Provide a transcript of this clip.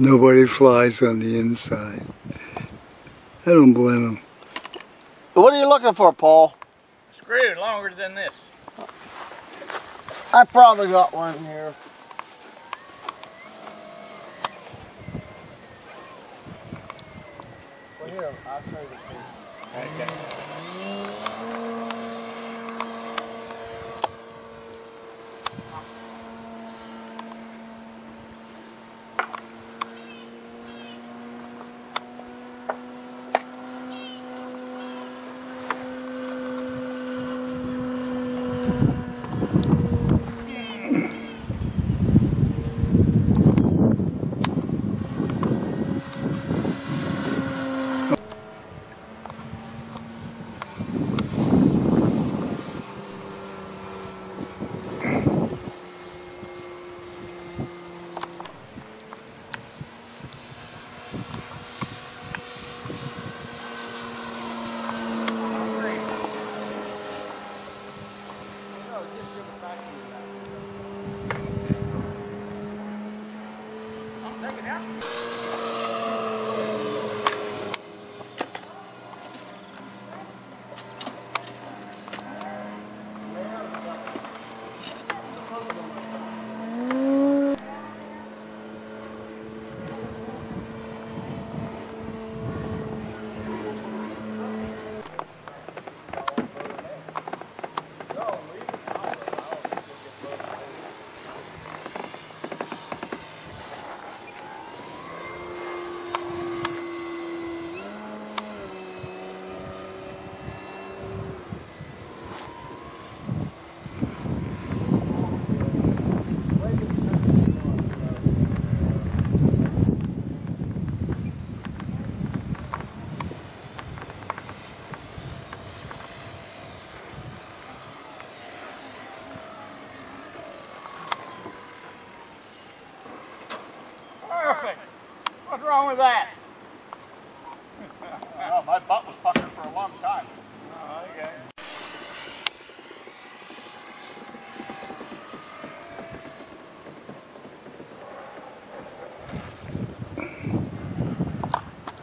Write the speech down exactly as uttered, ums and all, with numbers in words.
Nobody flies on the inside. I don't blame them. What are you looking for, Paul? Screw longer than this. I probably got one here. Well, here, I'll show you the piece. Okay. Perfect. What's wrong with that? Well, my butt was puckered for a long time. Oh, okay.